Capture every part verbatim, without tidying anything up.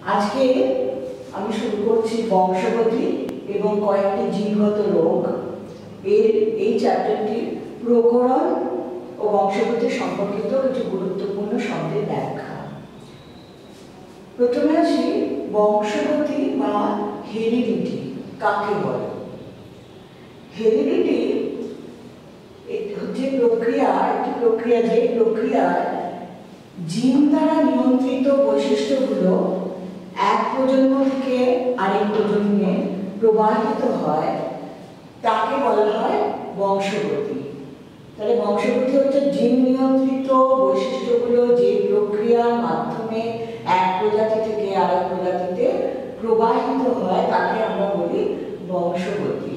আজকে আমি শুরু করছি বংশগতি এবং কয়েকটি জিনগত রোগ এর এই চ্যাপ্টারটি প্রকরণ ও বংশগতি সম্পর্কিত কিছু গুরুত্বপূর্ণ শব্দের ব্যাখ্যা। প্রথমে আসি বংশগতি বা হেরিডিটি কাকে বলে। হেরিডিটি হচ্ছে প্রক্রিয়া, একটি প্রক্রিয়া যে প্রক্রিয়ায় জিন দ্বারা নিয়ন্ত্রিত বৈশিষ্ট্যগুলো এক প্রজন্ম থেকে আরেক প্রজন্মে প্রবাহিত হয়, তাকে বলা হয় বংশগতি। তাহলে বংশগতি হচ্ছে জিন নিয়ন্ত্রিত বৈশিষ্ট্যগুলো যে প্রক্রিয়ার মাধ্যমে এক প্রজাতি থেকে আরেক প্রজাতিতে প্রবাহিত হয় তাকে আমরা বলি বংশগতি।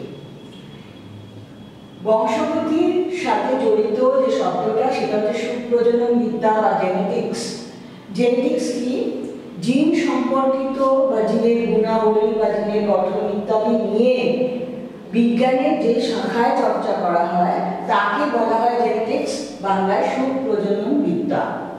বংশগতির সাথে জড়িত যে শব্দটা সেটা হচ্ছে সুপ্রজনন বিদ্যা বা জেনেটিক্স। জেনেটিক্স কি? জিন সম্পর্কিত বা জিনের গুণাবলী বা জিনের গঠন ইত্যাদি নিয়ে বিজ্ঞানের যে শাখায় চর্চা করা হয় তাকে বলা হয় জেনেটিক্স, বাংলায় সুপ্রজনন বিদ্যা।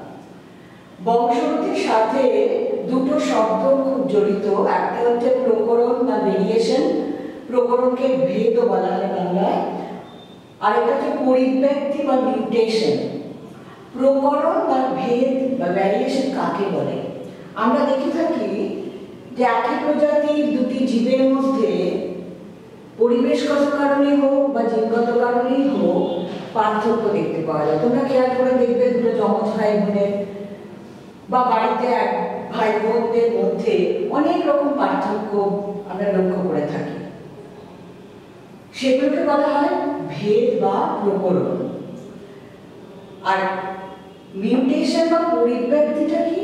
বংশগতির সাথে দুটো শব্দ খুব জড়িত, একটা হচ্ছে প্রকরণ বা ভেরিয়েশন, প্রকরণকে ভেদও বলা হয় বাংলায়, আর একটা হচ্ছে পরিব্যক্তি বা মিউটেশন। প্রকরণ বা ভেদ বা ভ্যারিয়েশন কাকে বলে? আমরা দেখে থাকি যে একই প্রজাতির দুটি জীবের মধ্যে পরিবেশগত কারণে হোক বা জিনগত কারণেই হোক পার্থক্য দেখতে পাওয়া যায়। তোমরা খেয়াল করে দেখবে দুটো যমজ ভাই বোনের বা বাড়িতে এক ভাই বোনদের মধ্যে অনেক রকম পার্থক্য আমরা লক্ষ্য করে থাকি, সেগুলোকে বলা হয় ভেদ বা প্রকরণ। আর মিউটেশন বা পরিব্যক্তিটা কি?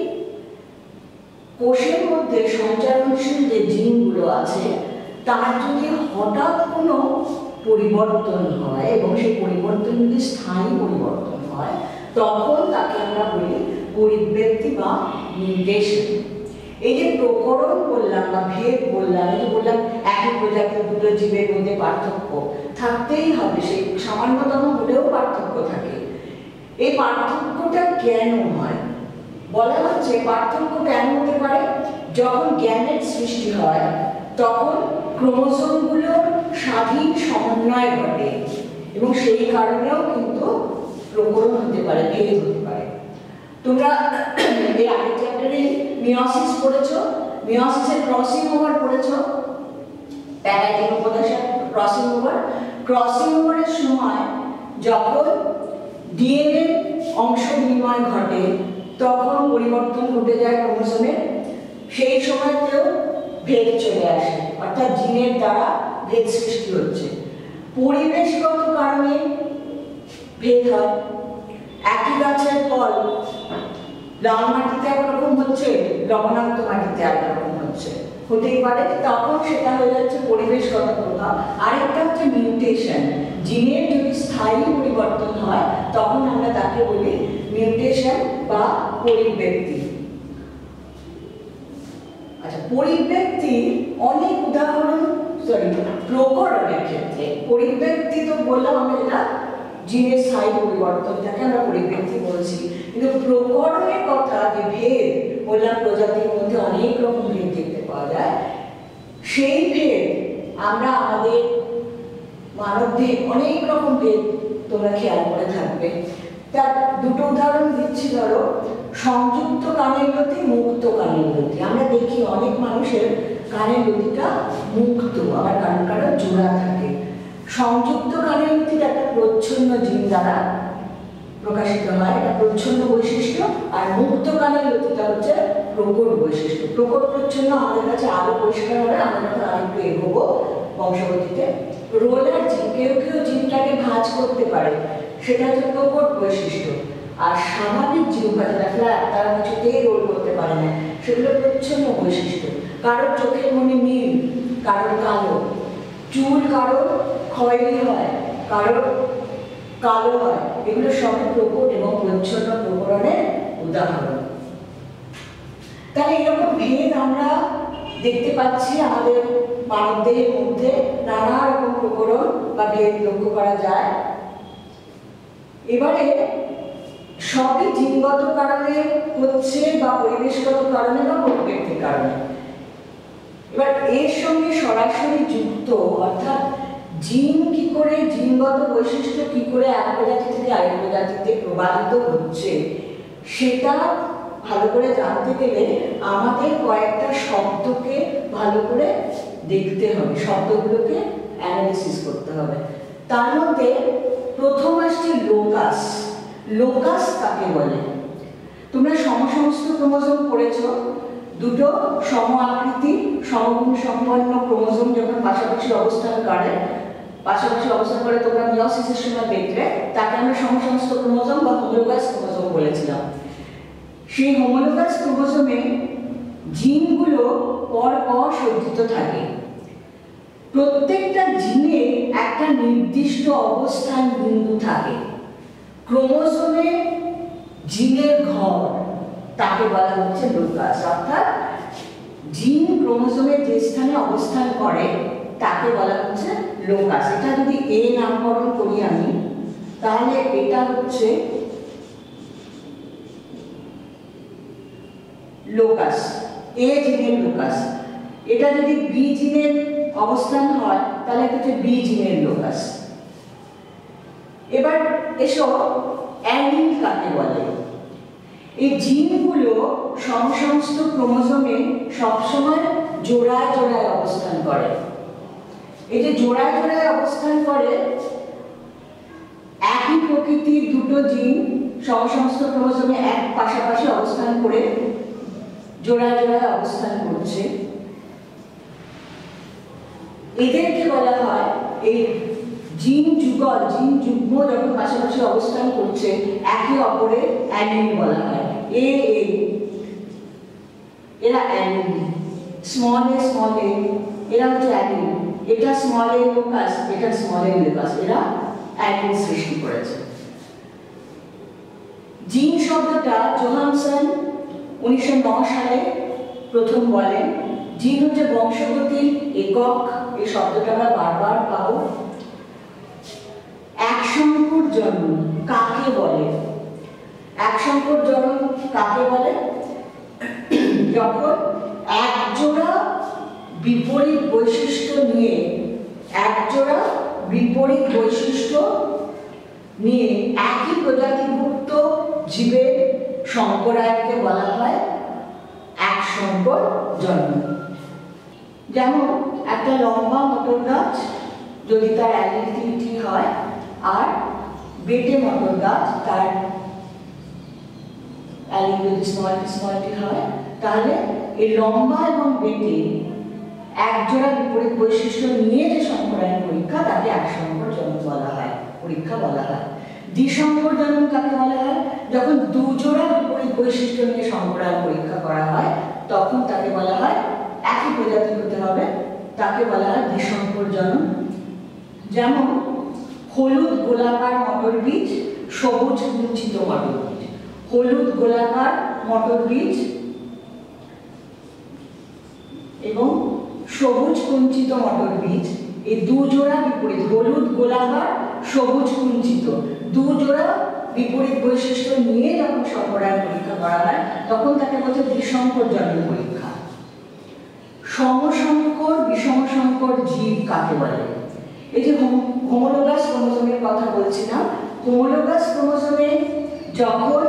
কোষের মধ্যে সঞ্চারণশীল যে জিনগুলো আছে তার যদি হঠাৎ কোনো পরিবর্তন হয় এবং সেই পরিবর্তন যদি স্থায়ী পরিবর্তন হয় তখন তাকে আমরা বলি পরিব্যক্তি বা মিউটেশন। এই যে প্রকরণ বললাম বা ভেদ বললাম, এই যে বললাম একই প্রজাতির দুটো জীবের মধ্যে পার্থক্য থাকতেই হবে, সেই সামান্যতম হলেও পার্থক্য থাকে। এই পার্থক্যটা কেন হয়? বলা হচ্ছে পার্থক্য কেন হতে পারে? যখন জ্ঞানের সৃষ্টি হয় তখন ক্রোমোসোমগুলোর স্বাধীন সমন্বয় ঘটে এবং সেই কারণেও কিন্তু প্রকরণ হতে পারে, ভেদ হতে পারে। তোমরা এই আগের চ্যাপ্টারে মিয়োসিস পড়েছো, মিয়োসিসের ক্রসিং ওভার পড়েছো, প্যারাইটিক উপদশা ক্রসিং ওভার। ক্রসিং ওভারের সময় যখন ডিএনএ অংশ বিনিময় ঘটে তখন পরিবর্তন ঘটে যায় ক্রোমোসোমের, সেই সময়তেও ভেদ চলে আসে, অর্থাৎ জিনের দ্বারা ভেদ সৃষ্টি হচ্ছে। পরিবেশগত কারণে ভেদ হয়। একই গাছের ফল লাল মাটিতে একরকম হচ্ছে, লবণাক্ত মাটিতে একরকম হচ্ছে, হতেই পারে, তখন সেটা হয়ে যাচ্ছে পরিবেশগত প্রভাব। আরেকটা হচ্ছে মিউটেশন, জিনের যদি স্থায়ী পরিবর্তন হয় তখন আমরা তাকে বলি মিউটেশন বা পরিব্যক্তি। আচ্ছা, পরিব্যক্তির অনেক উদাহরণ, সরি প্রকরণের ক্ষেত্রে পরিব্যক্তি তো বললাম আমরা, যেটা জিনের স্থায়ী পরিবর্তনটাকে আমরা পরিব্যক্তি বলছি, কিন্তু প্রকরণের কথা যে ভেদ বললাম প্রজাতির মধ্যে অনেক রকম ভেদ দেখতে পাওয়া যায়, সেই ভেদ আমরা আমাদের মানবদেহে অনেক রকম ভেদ তোমরা খেয়াল করে থাকবে। তার দুটো উদাহরণ দিচ্ছি। ধরো সংযুক্ত কানের লতি, মুক্ত কানের লতি। আমরা দেখি অনেক মানুষের কানের লতিটা মুক্ত, আবার কারো কারো জোড়া থাকে। সংযুক্ত কানের লতিটা একটা প্রচ্ছন্ন জিন দ্বারা প্রকাশিত হয়, এটা প্রচ্ছন্ন বৈশিষ্ট্য। আর মুক্ত কানের লতিটা হচ্ছে প্রকট বৈশিষ্ট্য। প্রকট প্রচ্ছন্ন আমাদের কাছে আরো পরিষ্কার হবে, আমরা যখন আরেকটু এগোবো বংশগতিতে। রোলার জিন, কেউ কেউ জিনটাকে ভাঁজ করতে পারে, সেটা হচ্ছে প্রকট বৈশিষ্ট্য। আর স্বাভাবিক জিহ্বা যেটা ফ্ল্যাট, তারা কিছুতেই রোল করতে পারে না, সেগুলো প্রচ্ছন্ন বৈশিষ্ট্য। কারোর চোখের মনে নীল, কারোর কালো, চুল কারোর খয়েরি হয়, কারোর কালো হয়, এগুলো সব প্রকট এবং প্রচ্ছন্ন প্রকরণের উদাহরণ। তাহলে এরকম ভেদ আমরা দেখতে পাচ্ছি আমাদের মানবদেহের মধ্যে, নানা রকম প্রকরণ বা ভেদ লক্ষ্য করা যায়। এবারে সবই জিনগত কারণে হচ্ছে বা পরিবেশগত কারণে বা প্রকৃতির কারণে। এবার এর সঙ্গে সরাসরি যুক্ত অর্থাৎ জিন কি করে, জিনগত বৈশিষ্ট্য কি করে এক প্রজাতি থেকে আরেক প্রজাতিতে প্রবাহিত হচ্ছে সেটা ভালো করে জানতে গেলে আমাদের কয়েকটা শব্দকে ভালো করে দেখতে হবে, শব্দগুলোকে অ্যানালিসিস করতে হবে। তার মধ্যে প্রথম আসছে লোকাস। লোকাস কাকে বলে? তোমরা সমসমস্ত ক্রোমোজোম পড়েছো। দুটো সম আকৃতি সমগুণ সম্পন্ন ক্রোমোজোম যখন পাশাপাশি অবস্থান করে পাশাপাশি অবস্থান করে তোমরা মিয়োসিসের সময় দেখলে তাকে আমরা সমসমস্ত ক্রোমোজোম বা হোমোলোগাস ক্রোমোজোম বলেছিলাম। সেই হোমোলোগাস ক্রোমোজোমে জিনগুলো পর পর সজ্জিত থাকে। প্রত্যেকটা জিনে একটা নির্দিষ্ট অবস্থান বিন্দু থাকে। ক্রোমোজোমে জিনের ঘর তাকে বলা হচ্ছে লোকাস, অর্থাৎ জিন ক্রোমোজোমে যে স্থানে অবস্থান করে তাকে বলা হচ্ছে লোকাস। এটা যদি এ নামকরণ করি আমি, তাহলে এটা হচ্ছে লোকাস, এ জিনের লোকাস। এটা যদি বি জিনের অবস্থান হয় তাহলে এটা হচ্ছে বি জিনের লোকাস। এবার এসো অ্যালিল কাকে বলে? এই জিনগুলো সমসমস্ত ক্রোমোজোমে সবসময় জোড়ায় জোড়ায় অবস্থান করে। এই যে জোড়ায় জোড়ায় অবস্থান করে, একই প্রকৃতির দুটো জিন সমসমস্ত ক্রোমোজোমে এক পাশাপাশি অবস্থান করে জোড়ায় জোড়ায় অবস্থান করছে, এদেরকে বলা হয় এই জিন যুগল, জিন যুগ্ম যখন পাশাপাশি অবস্থান করছে একে অপরের অ্যালিল বলা হয়। এ এ এরা allele, small a small a এরা হচ্ছে অ্যালিল, এটা স্মল এ লোকাস, এটা স্মল এ লোকাস, এরা অ্যালিল সৃষ্টি করেছে। জিন শব্দটা জোহানসন উনিশশো নয় সালে প্রথম বলেন। জিন হচ্ছে বংশগতির একক। এই শব্দটা আমরা বারবার পাবো। এক সংকর জন্ম কাকে বলে? এক সংকর জন্ম কাকে বলে? যখন এক জোড়া বিপরীত বৈশিষ্ট্য নিয়ে এক জোড়া বিপরীত বৈশিষ্ট্য নিয়ে একই প্রজাতিভুক্ত জীবের সংকরায়নকে বলা হয় এক সংকর জন্ম। যেমন একটা লম্বা মটর গাছ যদি তার অ্যালিল হয় আর বেটে মটর গাছ তার অ্যালিল যদি স্মল স্মল টি হয়, তাহলে এই লম্বা এবং বেটে এক জোড়া বিপরীত বৈশিষ্ট্য নিয়ে যে সংকরায়ন পরীক্ষা তাকে এক সংকর জন্ম বলা হয়, পরীক্ষা বলা হয়। দ্বিসংকর জন্ম কাকে বলা হয়? যখন দুজোড়া বিপরীত বৈশিষ্ট্য নিয়ে সংকরায়ন পরীক্ষা করা হয় তখন তাকে বলা হয়, একই প্রজাতি হতে হবে, তাকে বলা হয় দ্বিসংকর জন্ম। যেমন হলুদ গোলাকার মটর বীজ, সবুজ কুঞ্চিত মটর বীজ। হলুদ গোলাকার মটর বীজ এবং সবুজ কুঞ্চিত মটর বীজ, এই দুজোড়া বিপরীত, হলুদ গোলাকার সবুজ কুঞ্চিত দুজোড়া বিপরীত বৈশিষ্ট্য নিয়ে যখন সংকরায়ন পরীক্ষা করা হয় তখন তাকে বলছে দ্বিসংকর জন্ম পরীক্ষা। সমসংকর বিষমসংকর জীব কাকে বলে? এই যে হোমোলোগাস ক্রোমোজোমের কথা বলছিলাম, হোমোলোগাস ক্রোমোজোমে যখন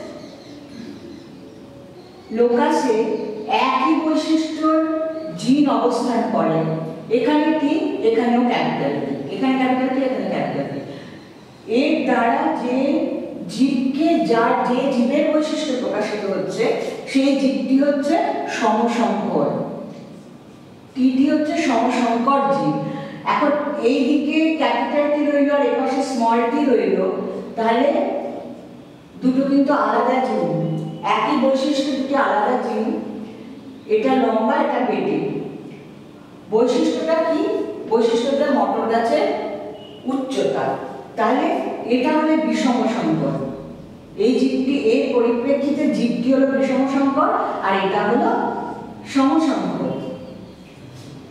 লোকাসে একই বৈশিষ্ট্যর জিন অবস্থান করে, এখানে টি এখানেও ক্যাপিটাল টি, এখানে ক্যাপিটাল টি এখানে ক্যাপিটাল টি, এর দ্বারা যে জীবকে যার যে জীবের বৈশিষ্ট্য প্রকাশিত হচ্ছে সেই জীবটি হচ্ছে সমসংকর, টিটি হচ্ছে সমসংকর জীব। এখন এই দিকে ক্যাপিটাল টি রইল আর এপাশে স্মল টি রইল, তাহলে দুটো কিন্তু আলাদা জিন, একই বৈশিষ্ট্য দুটি আলাদা জিন, এটা লম্বা এটা বেটে। বৈশিষ্ট্যটা কি? বৈশিষ্ট্যটা মটর গাছের উচ্চতা, তাহলে এটা হলো বিষম সংকর। এই জীবটি এর পরিপ্রেক্ষিতে জীবটি হলো বিষম সংকর আর এটা হলো সমসংকর।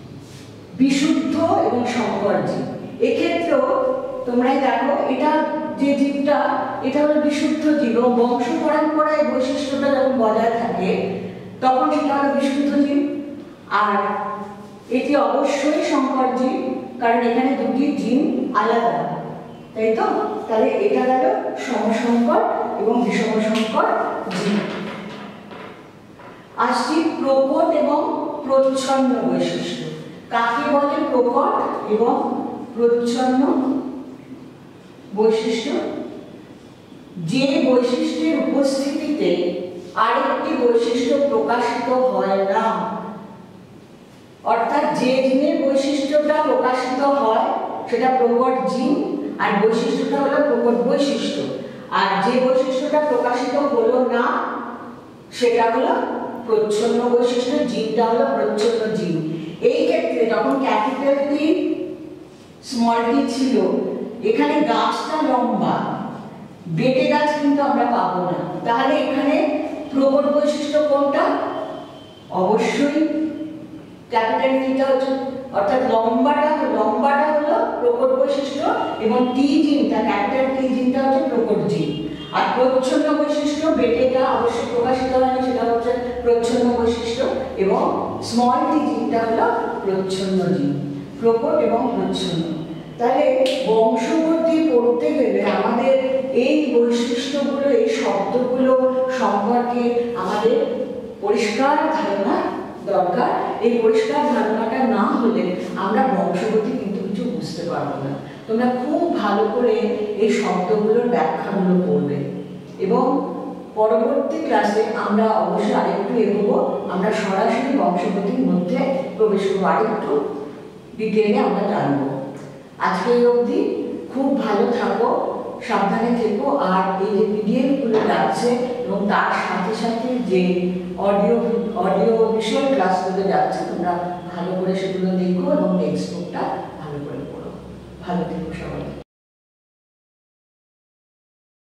বিশুদ্ধ এবং সংকর জীব, এক্ষেত্রেও তোমরাই দেখো এটা যে জীবটা এটা হলো বিশুদ্ধ জীব, এবং বংশ পরম্পরায় বৈশিষ্ট্যটা যখন বজায় থাকে তখন সেটা হলো বিশুদ্ধ জীব। আর এটি অবশ্যই সংকর জীব, কারণ এখানে দুটি জিন আলাদা, তাই তো? তাহলে এটা গেল সমসংকর এবং বিষমসংকর জীব। আসছি প্রকট এবং প্রচ্ছন্ন বৈশিষ্ট্য। কাকে বলে প্রকট এবং প্রচ্ছন্ন বৈশিষ্ট্য? যে বৈশিষ্ট্যের উপস্থিতিতে আরেকটি বৈশিষ্ট্য প্রকাশিত হয় না, অর্থাৎ যে জিনের বৈশিষ্ট্যটা প্রকাশিত হয় সেটা প্রকট জিন, আর বৈশিষ্ট্যটা হলো প্রকট বৈশিষ্ট্য। আর যে বৈশিষ্ট্যটা প্রকাশিত হলো না সেটা হলো প্রচ্ছন্ন বৈশিষ্ট্য, জিনটা হলো প্রচ্ছন্ন জিন। এই ক্ষেত্রে যখন ক্যাপিটাল টি স্মল টি ছিল, এখানে গাছটা লম্বা, বেটে গাছ কিন্তু আমরা পাবো না। তাহলে এখানে প্রকট বৈশিষ্ট্য কোনটা? অবশ্যই ক্যাপিটাল টিটা হচ্ছে, অর্থাৎ লম্বাটা লম্বাটা হলো প্রকট বৈশিষ্ট্য, এবং টি জিনটা ক্যাপিটাল টি জিনটা হচ্ছে প্রকট জিন। আর প্রচ্ছন্ন বৈশিষ্ট্য বেটেটা অবশ্যই প্রকাশিত হয়নি, সেটা হচ্ছে প্রচ্ছন্ন বৈশিষ্ট্য, এবং স্মল টি জিনটা হলো প্রচ্ছন্ন জিন। প্রকট এবং প্রচ্ছন্ন। তাহলে বংশগতি পড়তে গেলে আমাদের এই বৈশিষ্ট্যগুলো, এই শব্দগুলো সম্পর্কে আমাদের পরিষ্কার ধারণা দরকার। এই পরিষ্কার ধারণাটা না হলে আমরা বংশগতি কিন্তু কিছু বুঝতে পারবো না। তোমরা খুব ভালো করে এই শব্দগুলোর ব্যাখ্যাগুলো পড়বে, এবং পরবর্তী ক্লাসে আমরা অবশ্যই আরেকটু এগোবো, আমরা সরাসরি বংশগতির মধ্যে প্রবেশ করবো, আরেকটু ডিটেইলে আমরা জানবো। আজকে এই অবধি, খুব ভালো থাকো, সাবধানে থেকো। আর এই যে পিডিএফগুলো যাচ্ছে এবং তার সাথে সাথে যে অডিও অডিও ভিজুয়াল ক্লাসগুলো যাচ্ছে, তোমরা ভালো করে সেগুলো দেখো এবং টেক্সট বুকটা ভালো করে পড়ো। ভালো থেকো সবাই।